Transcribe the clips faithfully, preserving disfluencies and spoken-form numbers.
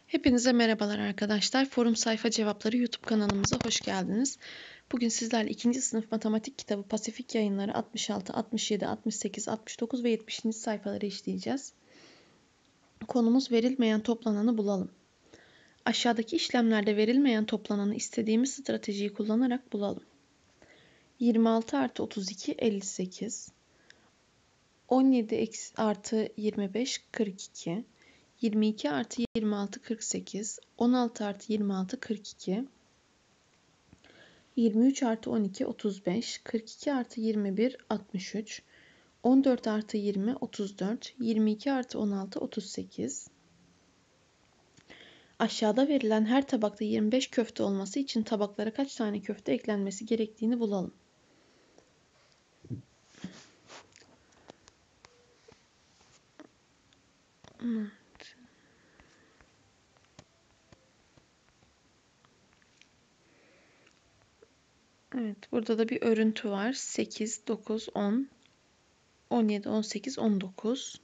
Hepinize merhabalar arkadaşlar. Forum Sayfa Cevapları YouTube kanalımıza hoş geldiniz. Bugün sizlerle ikinci sınıf matematik kitabı Pasifik Yayınları altmış altı, altmış yedi, altmış sekiz, altmış dokuz ve yetmişinci sayfaları işleyeceğiz. Konumuz verilmeyen toplananı bulalım. Aşağıdaki işlemlerde verilmeyen toplananı istediğimiz stratejiyi kullanarak bulalım. yirmi altı artı otuz iki, elli sekiz. on yedi artı yirmi beş, kırk iki. yirmi iki artı yirmi altı, kırk sekiz. on altı artı yirmi altı, kırk iki. yirmi üç artı on iki, otuz beş. kırk iki artı yirmi bir, altmış üç. on dört artı yirmi, otuz dört. yirmi iki artı on altı, otuz sekiz. Aşağıda verilen her tabakta yirmi beş köfte olması için tabaklara kaç tane köfte eklenmesi gerektiğini bulalım. Evet, burada da bir örüntü var. sekiz, dokuz, on, on yedi, on sekiz, on dokuz.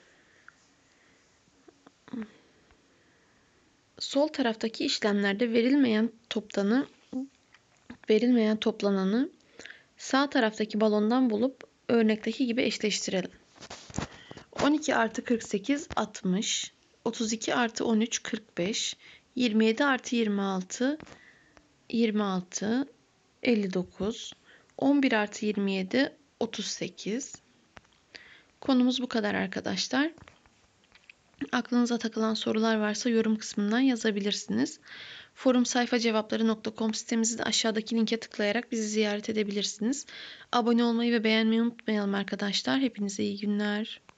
Sol taraftaki işlemlerde verilmeyen toplanı, verilmeyen toplananı sağ taraftaki balondan bulup örnekteki gibi eşleştirelim. on iki artı kırk sekiz, altmış. otuz iki artı on üç, kırk beş. yirmi yedi artı yirmi altı, yirmi altı. elli dokuz. on bir artı yirmi yedi, otuz sekiz. Konumuz bu kadar arkadaşlar. Aklınıza takılan sorular varsa yorum kısmından yazabilirsiniz. forum sayfa cevapları nokta com sitemizi de aşağıdaki linke tıklayarak bizi ziyaret edebilirsiniz. Abone olmayı ve beğenmeyi unutmayalım arkadaşlar. Hepinize iyi günler.